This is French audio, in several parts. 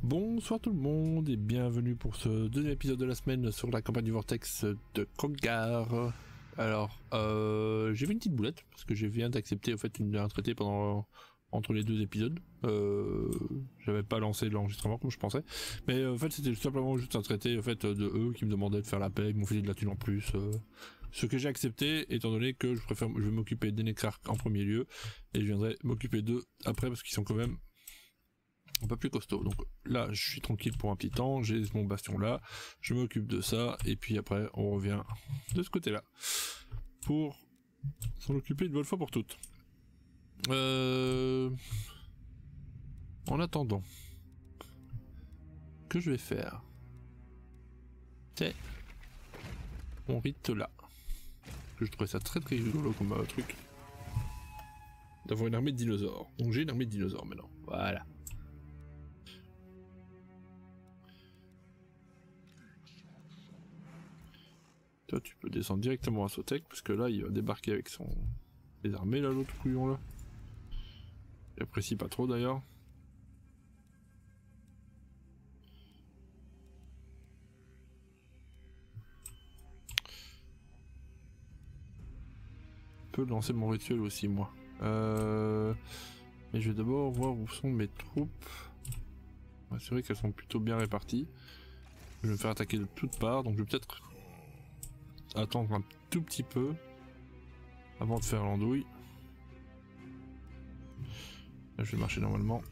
Bonsoir tout le monde et bienvenue pour ce deuxième épisode de la semaine sur la campagne du Vortex de Krogar. Alors, j'ai fait une petite boulette parce que je viens d'accepter en fait un traité entre les deux épisodes. J'avais pas lancé l'enregistrement comme je pensais, mais en fait c'était simplement juste un traité en fait de eux qui me demandaient de faire la paix, ils m'ont fait de la thune en plus. Ce que j'ai accepté étant donné que je vais m'occuper des Necrarques en premier lieu et je viendrai m'occuper d'eux après parce qu'ils sont quand même un peu plus costaud. Donc là je suis tranquille pour un petit temps, j'ai mon bastion là, je m'occupe de ça et puis après on revient de ce côté là pour s'en occuper une bonne fois pour toutes. En attendant, que je vais faire, c'est mon rite là, que je trouvais ça très très rigolo comme truc d'avoir une armée de dinosaures. Donc j'ai une armée de dinosaures maintenant, voilà. Toi tu peux descendre directement à Sotek parce que là il va débarquer avec les armées là, l'autre couillon là. J'apprécie pas trop d'ailleurs. Je peux lancer mon rituel aussi moi. Mais je vais d'abord voir où sont mes troupes. Ouais, c'est vrai qu'elles sont plutôt bien réparties. Je vais me faire attaquer de toutes parts, donc je vais peut-être attendre un tout petit peu avant de faire l'andouille. Là je vais marcher normalement.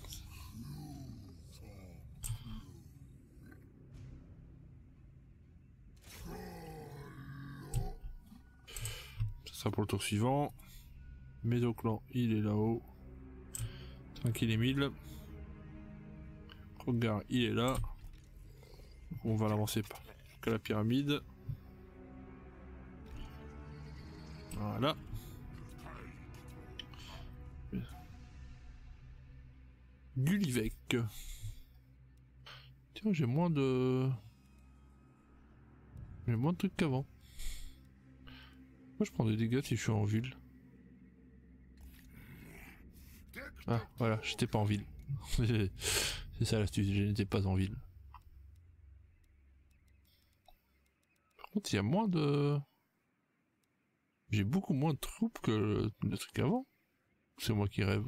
Ça sera pour le tour suivant. Médoclan, il est là-haut. Tranquille Emile. Krogar, il est là. On va l'avancer jusqu'à la pyramide. Voilà. Gullivec. Tiens, j'ai moins de trucs qu'avant. Moi je prends des dégâts si je suis en ville. Ah voilà, j'étais pas en ville. C'est ça l'astuce, je n'étais pas en ville. Par contre il y a moins de... J'ai beaucoup moins de troupes que le truc avant. C'est moi qui rêve.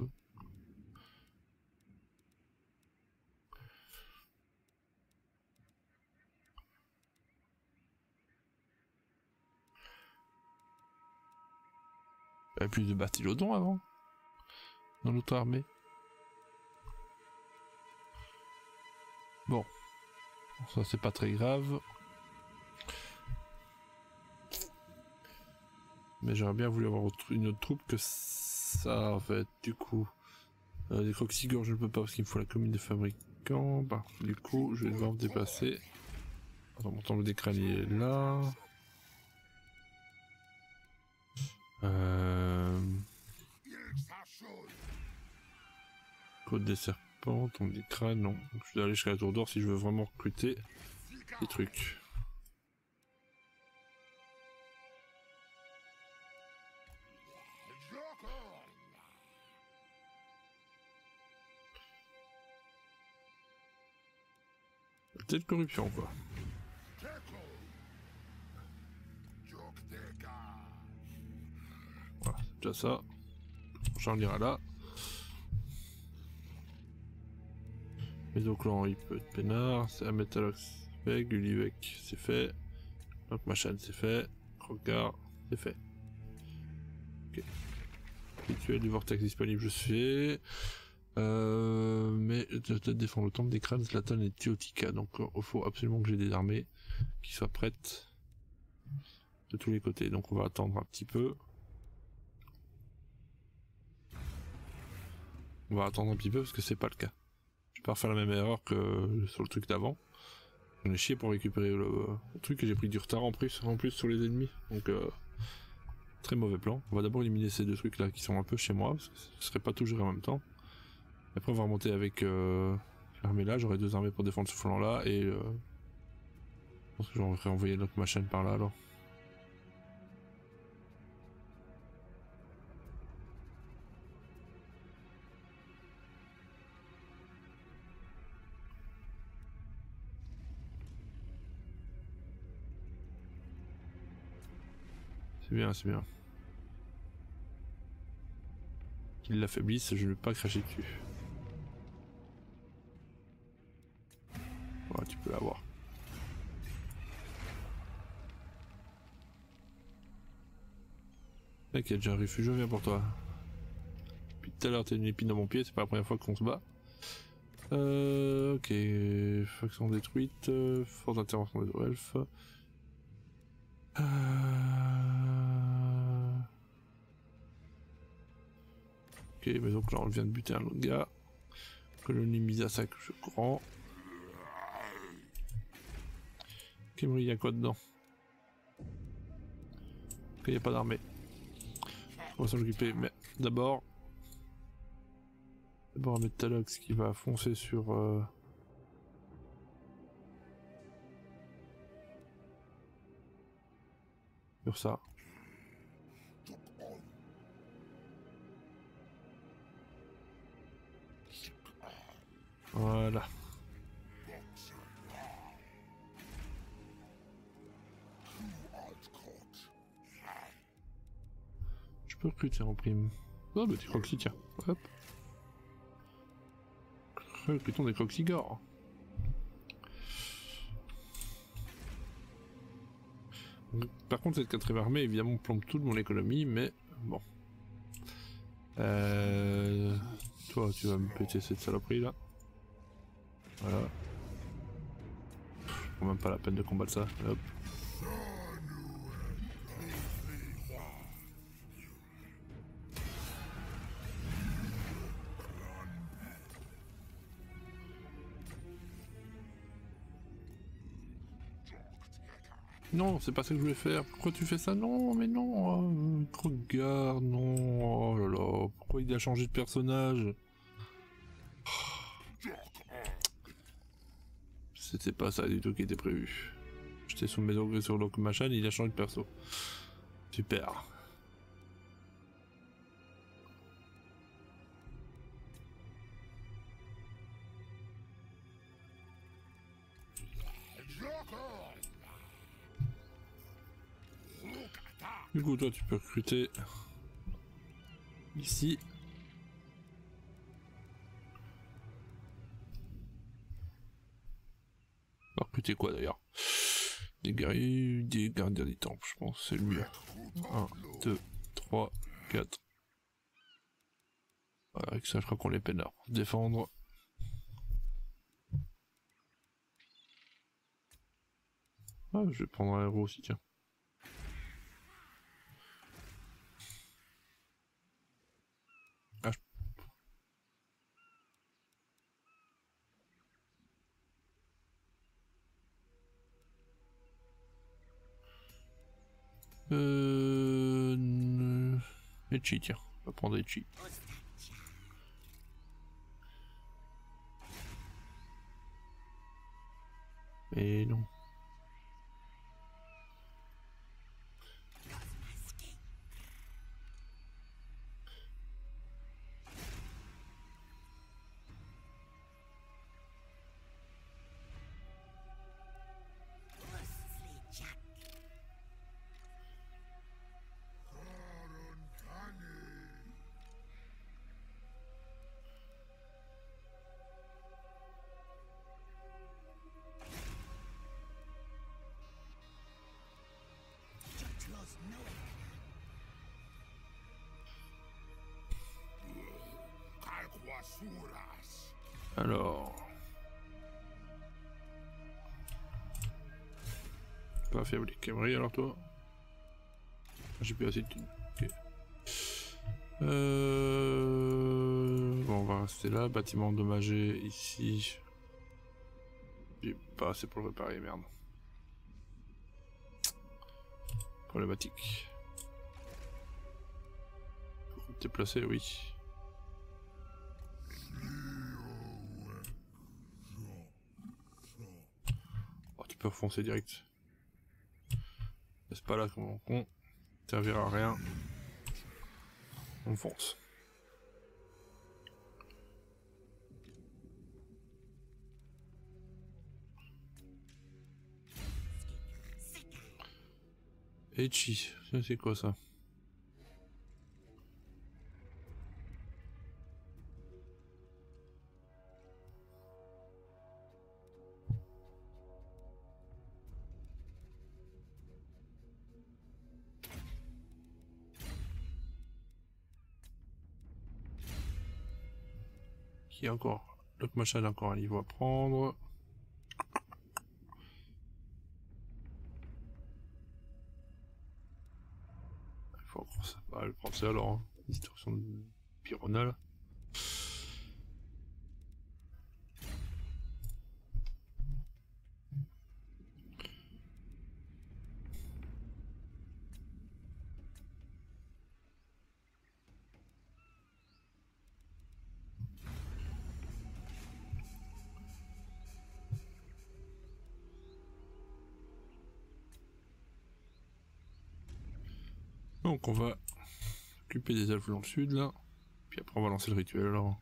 Il y avait plus de Bastylodon avant. Dans notre armée. Bon. Ça c'est pas très grave. Mais j'aurais bien voulu avoir une autre troupe que ça en fait. Du coup. Des Croxigors je ne peux pas parce qu'il me faut la commune des fabricants. Bah, du coup je vais devoir me déplacer. Attends, mon temple des crânes il est là. Côte des serpents, tombe des crânes, non. Donc, je dois aller jusqu'à la tour d'or si je veux vraiment recruter des trucs. Peut-être corruption quoi. Voilà, c'est déjà ça. Charles ira là. Médoclan il peut être peinard. C'est un Métalox fait. Gullivec c'est fait. Donc Machan c'est fait. Krogar c'est fait. Ok. Rituel du vortex disponible je fais. Mais je dois peut-être défendre le temple des crânes, Zlatan et Teotika. Donc il faut absolument que j'ai des armées qui soient prêtes de tous les côtés. Donc on va attendre un petit peu. On va attendre un petit peu parce que c'est pas le cas. Je vais pas refaire la même erreur que sur le truc d'avant. J'en ai chié pour récupérer le truc et j'ai pris du retard en plus sur les ennemis. Donc très mauvais plan. On va d'abord éliminer ces deux trucs là qui sont un peu chez moi parce que ce serait pas tout géré en même temps. Après on va remonter avec l'armée là, j'aurai deux armées pour défendre ce flanc là et je pense que j'aurais envoyé notre machine par là alors. C'est bien, c'est bien. Qu'il l'affaiblisse, je ne vais pas cracher dessus. Ouais, tu peux l'avoir. T'inquiète, j'ai un refuge, je viens pour toi. Depuis tout à l'heure, t'as une épine dans mon pied, c'est pas la première fois qu'on se bat. Ok, faction détruite, force d'intervention des elfes. Ok, mais donc là on vient de buter un autre gars. Colonie mise à sac, je crois. Ok, il y a quoi dedans? Ok, il n'y a pas d'armée. On va s'en occuper, mais d'abord un Metalox qui va foncer sur ça. Voilà. Je peux recruter en prime. Oh bah des croxy, tiens. Hop. Recrutons des croxygores. Par contre cette 4ème armée évidemment plombe toute mon économie, mais bon. Toi tu vas me péter cette saloperie là. Voilà. C'est même pas la peine de combattre ça. Hop. Non, c'est pas ça que je voulais faire. Pourquoi tu fais ça? Non, mais non. Regarde, non. Oh là là. Pourquoi il a changé de personnage? C'était pas ça du tout qui était prévu. J'étais sous mes ongles sur le machin, il a changé de perso. Super. Du coup, toi, tu peux recruter ici. On va recruter quoi d'ailleurs? Des guerriers, des gardiens des temples, je pense, c'est le mieux. 1, 2, 3, 4. Voilà, avec ça, je crois qu'on les peinard. Défendre. Ah, je vais prendre un héros aussi, tiens. Ah, Echi, tiens. On va prendre Echi. Et non. Alors... Pas faible Camry alors toi? J'ai plus assez de thunes. Ok. Bon, on va rester là. Bâtiment endommagé ici. J'ai pas assez pour le réparer, merde. Problématique. Faut te déplacer, oui. Oh, tu peux refoncer direct. C'est pas là qu'on servira à rien. On fonce. Echi, c'est quoi ça? Qui est encore? L'autre machin a encore un niveau à prendre. Il faut encore ça. Bah, le prendre ça alors. Hein. Distorsion de pyronale. Donc on va occuper des elfes dans le sud là. Puis après on va lancer le rituel alors.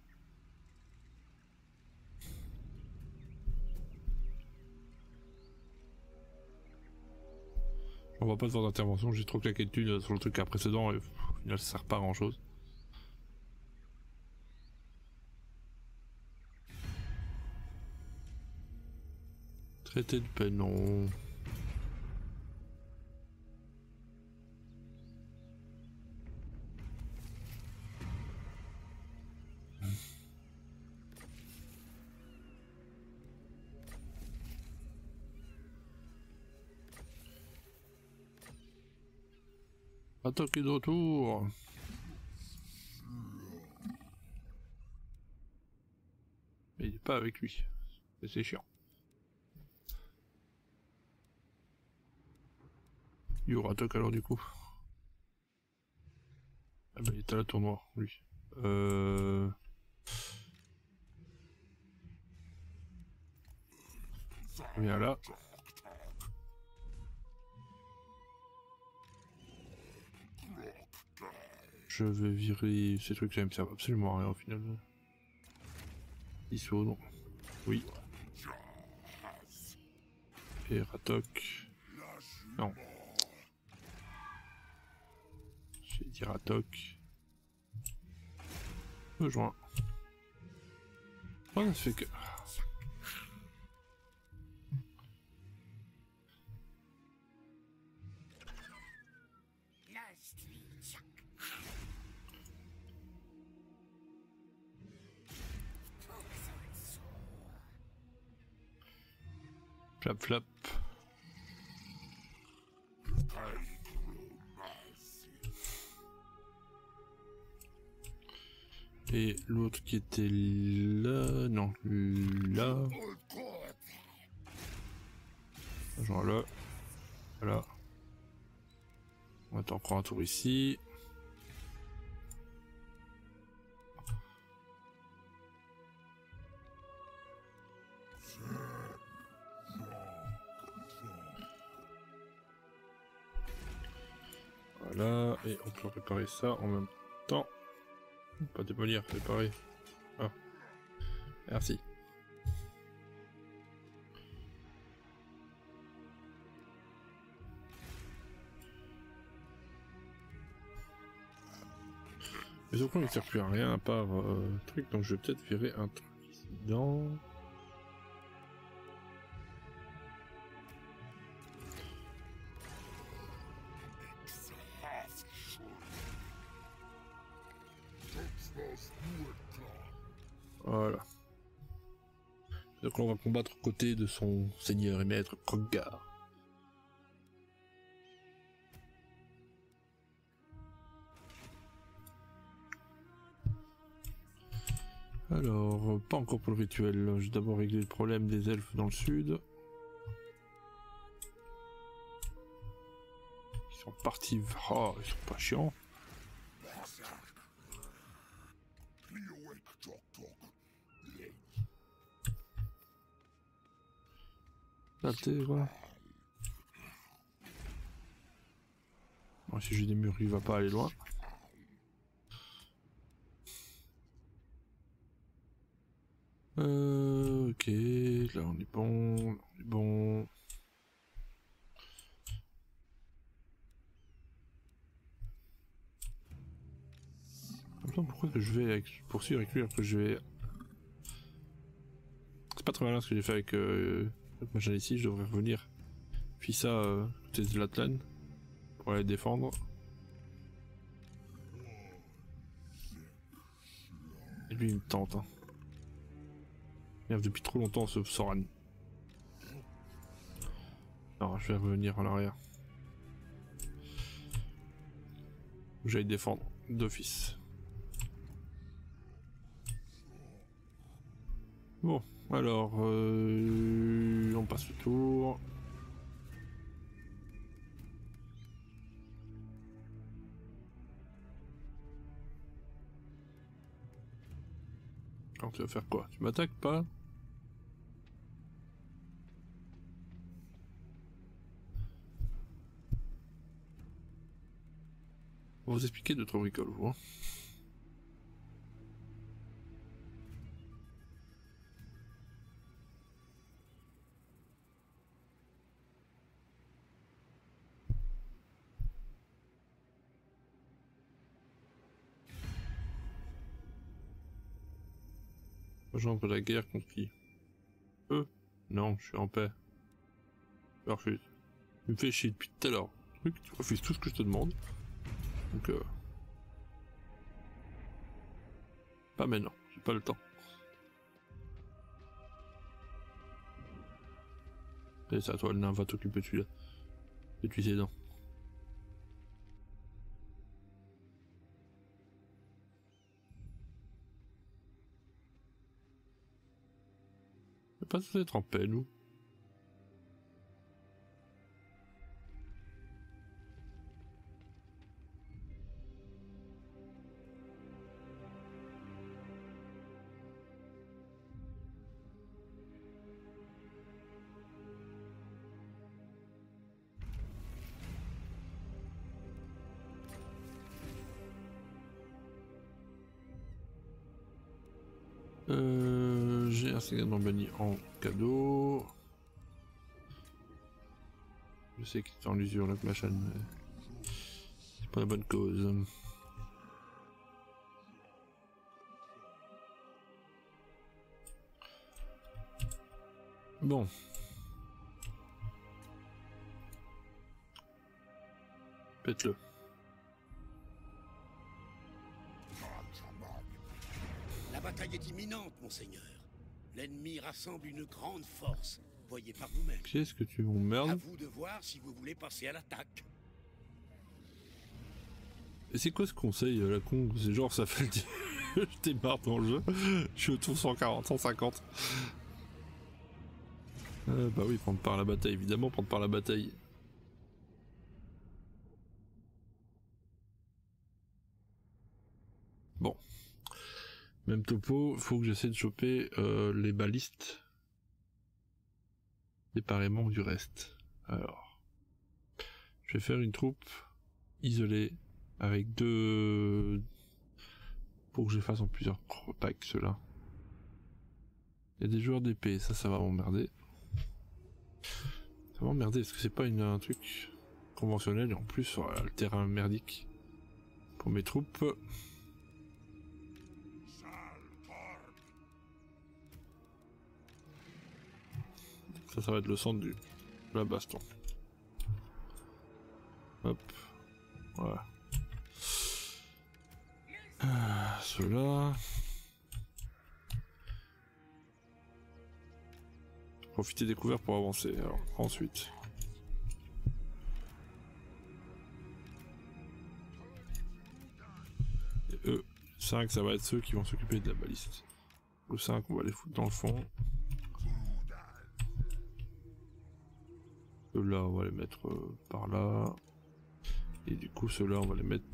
On va pas faire d'intervention, j'ai trop claqué de thunes sur le truc précédent et au final ça sert pas à grand chose. Traité de paix, non. Attaque de retour. Mais il est pas avec lui. C'est chiant. Il y aura attaque alors du coup. Ah bah il est à la tournoi, lui. Viens là. Je vais virer ces trucs, ça me sert absolument à rien au final. Dissoudre. Oui. Et Ratok. Non. J'ai dit Ratok. Rejoins. Oh, ça fait que. Flap flap. Et l'autre qui était là, non, là. Genre là. Voilà. On attend encore un tour ici. Voilà, et on peut réparer ça en même temps. Pas démolir, réparer. Ah. Merci. Mais au fond, il ne sert plus à rien à part truc, donc je vais peut-être virer un truc ici dedans. Voilà. Donc on va combattre aux côtés de son seigneur et maître Khoggar. Alors, pas encore pour le rituel, j'ai d'abord réglé le problème des elfes dans le sud. Ils sont partis... Oh, ils sont pas chiants. La terre. Bon, si j'ai des murs, il va pas aller loin. Ok, là on est bon, on est bon. pas pourquoi que je vais poursuivre avec lui alors que je vais... C'est pas très malin ce que j'ai fait avec le machin ici, je devrais revenir. Puis ça, côté de l'Atlan, pour aller défendre. Et lui il me tente. Hein. Merde, depuis trop longtemps ce Soran. Alors je vais revenir en arrière. J'aille défendre d'office. Bon, alors on passe le tour. Alors tu vas faire quoi? Tu m'attaques pas? On va vous expliquer deux trois bricoles, vous. Hein. Rejoindre la guerre contre qui? Eux? Non, je suis en paix. Alors tu me fais chier depuis tout à l'heure. Truc, tu refuses tout ce que je te demande. Donc pas maintenant, j'ai pas le temps. Et c'est à toi, le nain, va t'occuper de celui-là. Et tu sais, non. On est pas censé être en paix, nous. J'ai un Seigneur banni en cadeau. Je sais qu'il est en l'usure, notre machin, mais c'est pas la bonne cause. Bon. Pète-le. La bataille est imminente, monseigneur. L'ennemi rassemble une grande force. Voyez par vous-même. Qu'est-ce que tu m'emmerdes? À vous de voir si vous voulez passer à l'attaque. Et c'est quoi ce conseil la con? C'est genre ça fait le dire. Je démarre dans le jeu. Je suis autour 140, 150. Bah oui, prendre part à la bataille, évidemment, prendre part à la bataille. Bon. Même topo, faut que j'essaie de choper les balistes séparément du reste. Alors, je vais faire une troupe isolée avec deux... Pour que je fasse en plusieurs packs, ceux-là. Il y a des joueurs d'épée, ça va m'emmerder. Ça va m'emmerder, parce que c'est pas un truc conventionnel, et en plus, voilà, le terrain merdique pour mes troupes. Ça va être le centre de la baston. Hop. Voilà. Ceux-là. Profiter des couverts pour avancer. Alors, ensuite. Et eux, 5, ça va être ceux qui vont s'occuper de la baliste. Le 5, on va les foutre dans le fond. Ceux-là, on va les mettre par là. Et du coup, ceux-là, on va les mettre...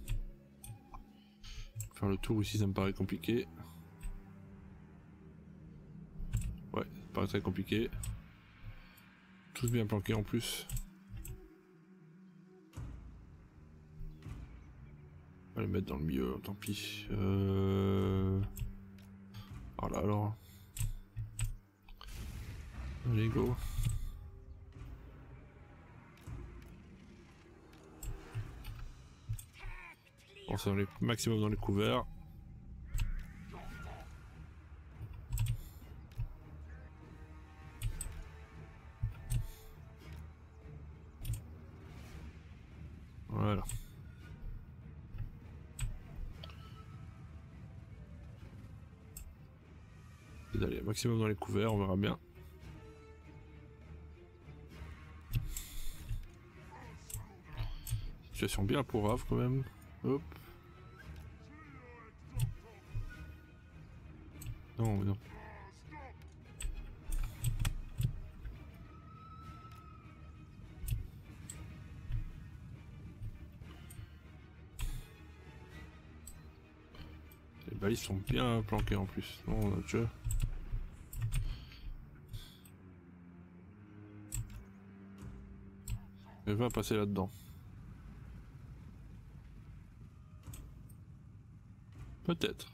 Faire le tour ici, ça me paraît compliqué. Ouais, ça paraît très compliqué. Tous bien planqués en plus. On va les mettre dans le milieu, tant pis. Voilà alors. Allez, go. Pensez dans les maximum dans les couverts. Voilà. Allez, maximum dans les couverts, on verra bien. Situation bien pourrave quand même. Hop. Non, mais non. Les balises sont bien planquées en plus. Non, notre jeu. Elle va passer là-dedans. Peut-être.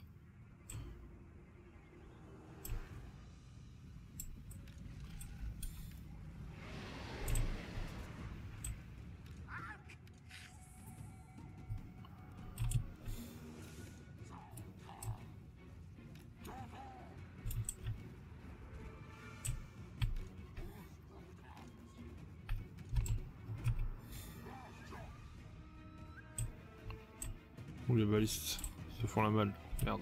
Ou les balistes se font la malle. Merde.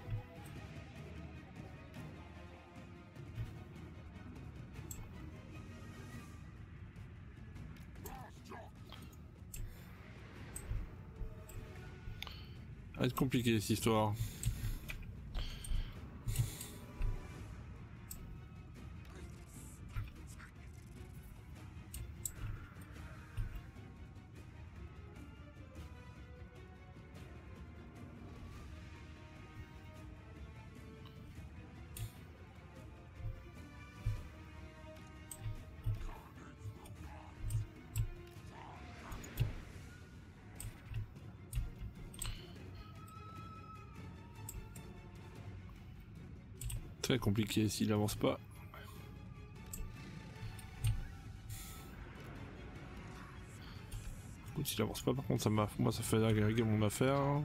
Ça va être compliqué cette histoire. Très compliqué s'il avance pas. Écoute, s'il avance pas, par contre, moi ça fait agréger mon affaire.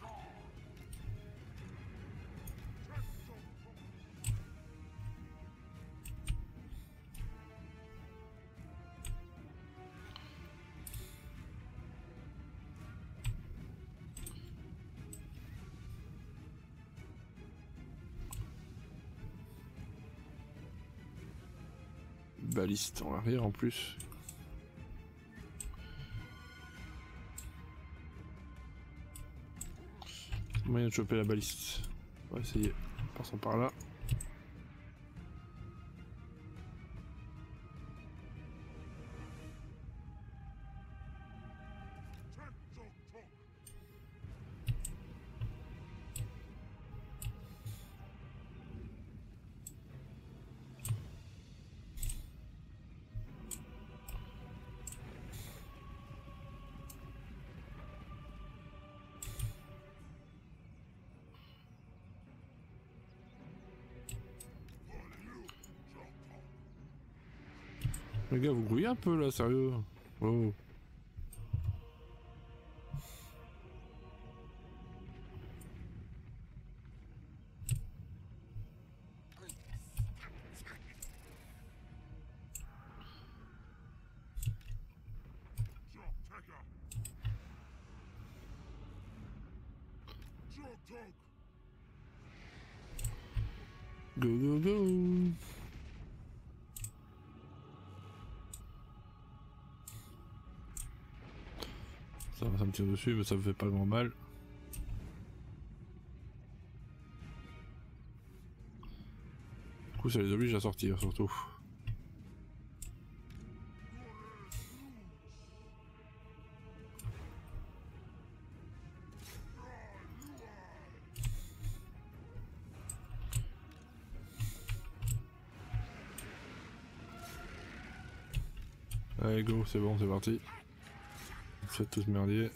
Baliste en arrière en plus. Moyen de choper la baliste. On va essayer. Passons par là. Les gars, vous grouillez un peu là, sérieux. Oh. Go go go. Ça me tire dessus, mais ça me fait pas grand mal. Du coup, ça les oblige à sortir, surtout. Allez, go, c'est bon, c'est parti. Faites tous merdier.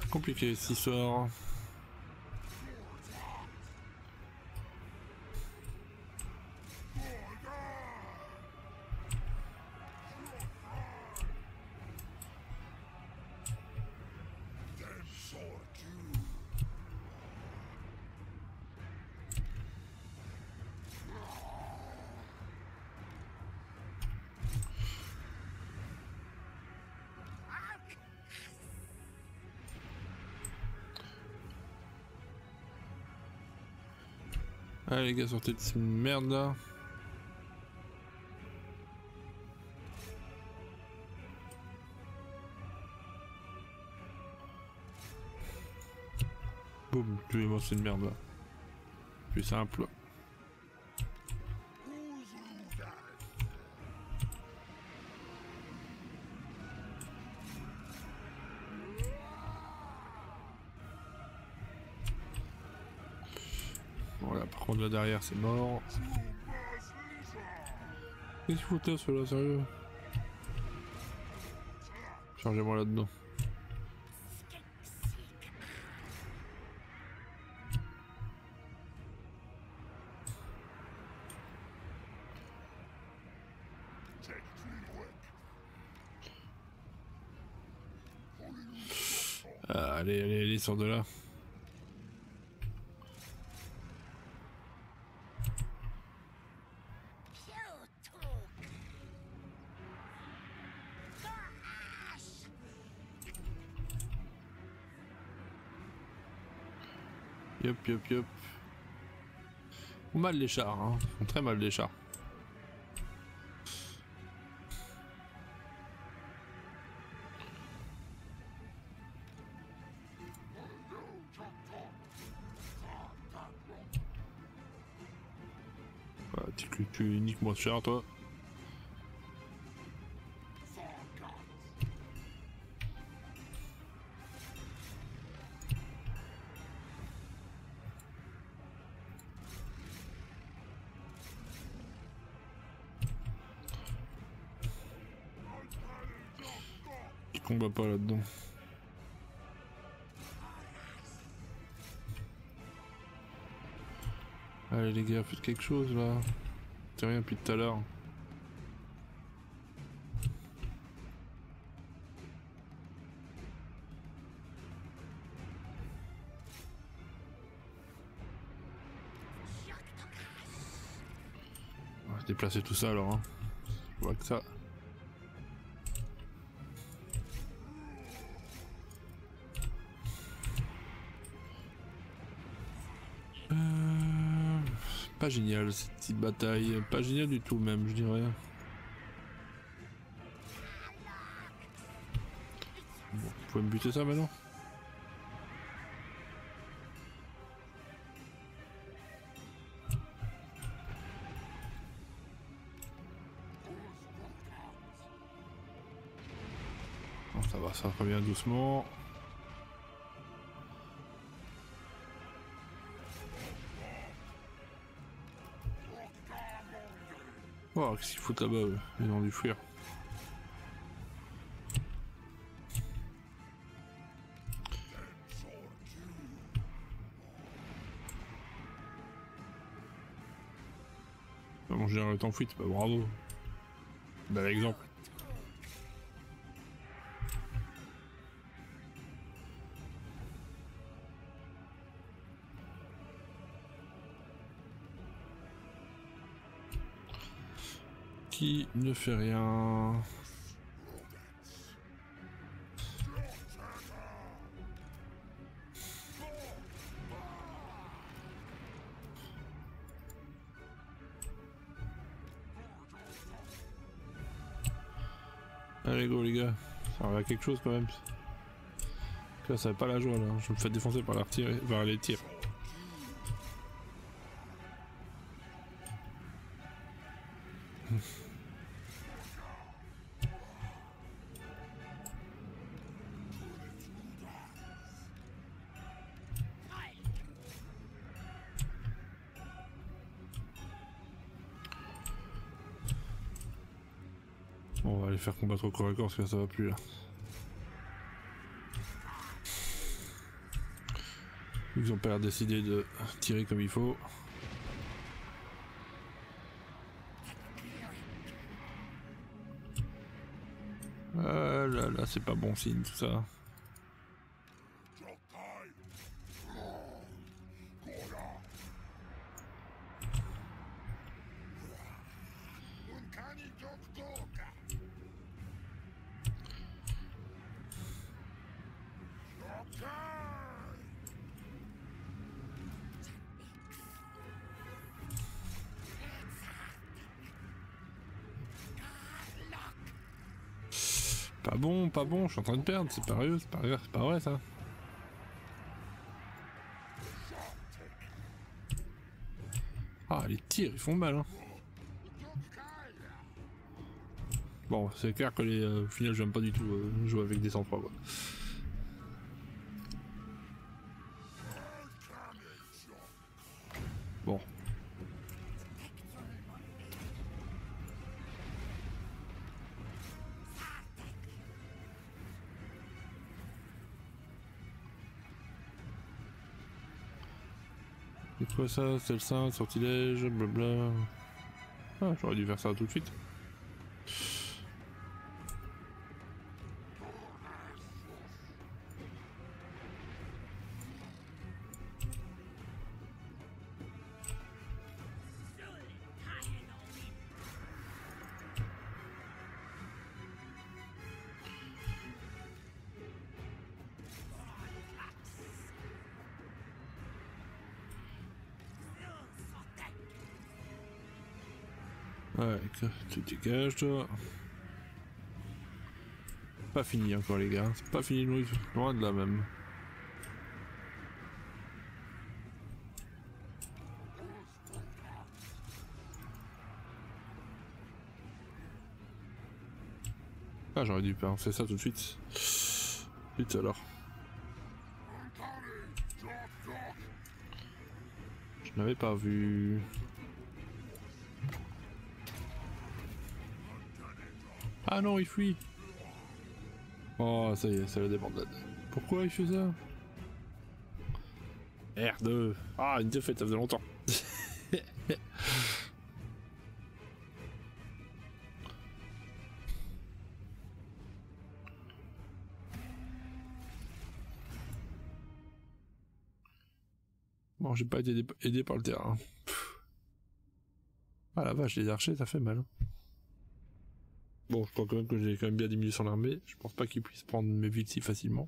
compliqué cette histoire. Allez les gars, sortez de cette merde là. Boum, tuez-moi cette merde là. Plus simple. Voilà, par contre là derrière c'est mort. Qu'est-ce qu'il faut là, ceux-là, sérieux? Chargez-moi là-dedans. Ah, allez, allez, allez, sors de là. Yop, yop, yop. Mal les chars, hein. Ils font très mal les chars. Bah, tu niques moi de char, toi. Je combat pas là-dedans. Allez les gars, faites quelque chose là. C'est rien depuis tout à l'heure. On va déplacer tout ça alors. Hein. Je vois que ça. Pas génial cette petite bataille, pas génial du tout même, je dirais. Bon, vous pouvez me buter ça maintenant? Bon, ça va, ça revient doucement. Oh, qu'est-ce qu'ils foutent là-bas, eux? Ils ont dû fuir. Bon, j'ai un temps fuite, bah bravo. Bel exemple. Qui ne fait rien. Allez go les gars, ça va quelque chose quand même. Là ça va pas la joie là, je me fais défoncer par les tirs. On va les faire combattre au corps à corps parce que ça va plus là. Ils ont pas l'air décidé de tirer comme il faut. Ah là là, c'est pas bon signe tout ça. Pas bon, je suis en train de perdre, c'est pas vrai, c'est pas vrai ça. Ah, les tirs, ils font mal, hein. Bon, c'est clair que au final, j'aime pas du tout jouer avec des 103, quoi. Bon. C'est quoi ça? C'est le sein, sortilège, blabla. Ah, j'aurais dû faire ça tout de suite. Ouais, tu dégages toi. Pas fini encore les gars, c'est pas fini loin de là même. Ah, j'aurais dû faire ça tout de suite. Vite alors. Je n'avais pas vu. Ah non, il fuit. Oh, ça y est, c'est la débandade. Pourquoi il fait ça? R2. Ah, une défaite, ça faisait longtemps. Bon, j'ai pas été aidé par le terrain. Ah la vache, les archers, ça fait mal. Hein. Bon, je crois quand même que j'ai quand même bien diminué son armée. Je pense pas qu'il puisse prendre mes villes si facilement.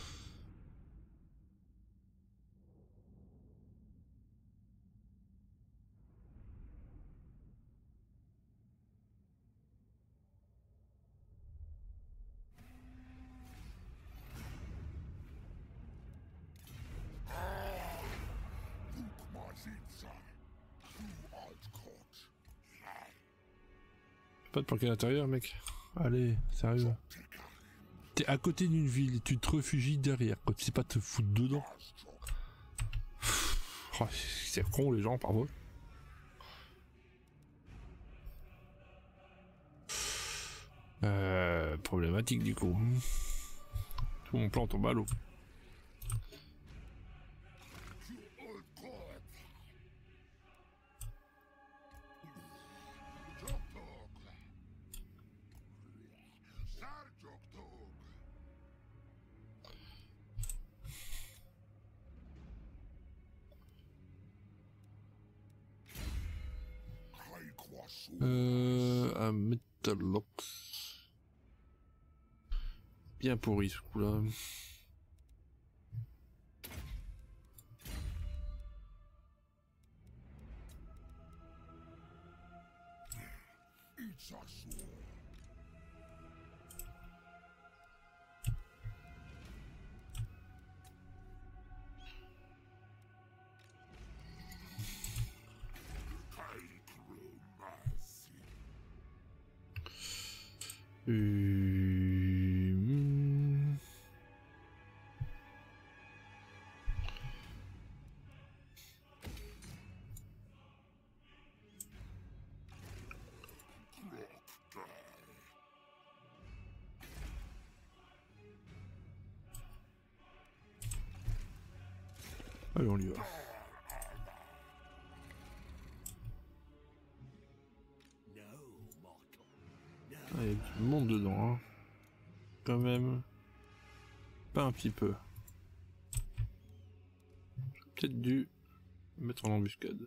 Pas de planquer à l'intérieur, mec. Allez, sérieux. T'es à côté d'une ville et tu te réfugies derrière. Quand tu sais pas te foutre dedans. Oh, c'est con les gens, parfois. Problématique du coup. Tout mon plan tombe à l'eau. Un Metalox. Bien pourri ce coup-là. Allez, on y va. Ah, il y a du monde dedans, hein. Quand même. Pas un petit peu. J'aurais peut-être dû mettre en embuscade.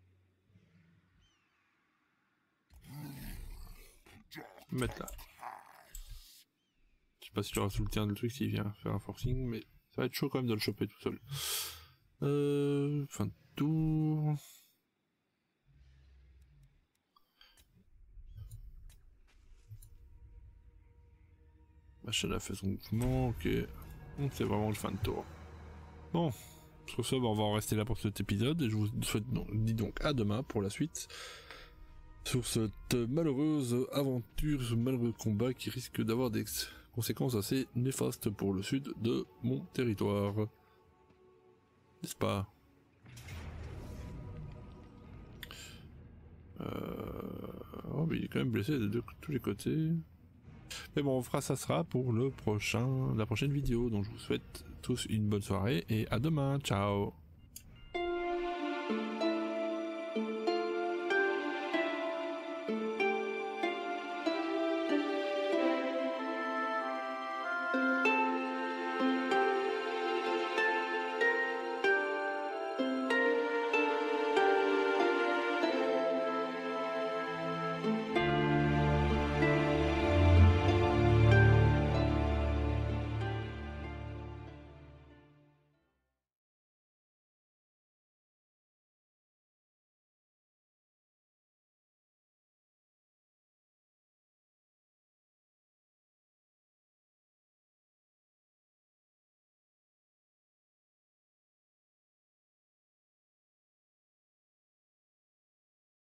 Mettre là. Je sais pas si tu auras sous le terrain le truc s'il vient faire un forcing, mais ça va être chaud quand même de le choper tout seul. Fin de tour. Machin a fait son mouvement, ok. Donc c'est vraiment le fin de tour. Bon, sur ce, on va en rester là pour cet épisode, et je vous souhaite dis donc à demain pour la suite. Sur cette malheureuse aventure, ce malheureux combat qui risque d'avoir des conséquences assez néfastes pour le sud de mon territoire. N'est-ce pas? Oh, mais il est quand même blessé de tous les côtés. Mais bon, on fera ça sera pour la prochaine vidéo. Donc je vous souhaite tous une bonne soirée et à demain. Ciao.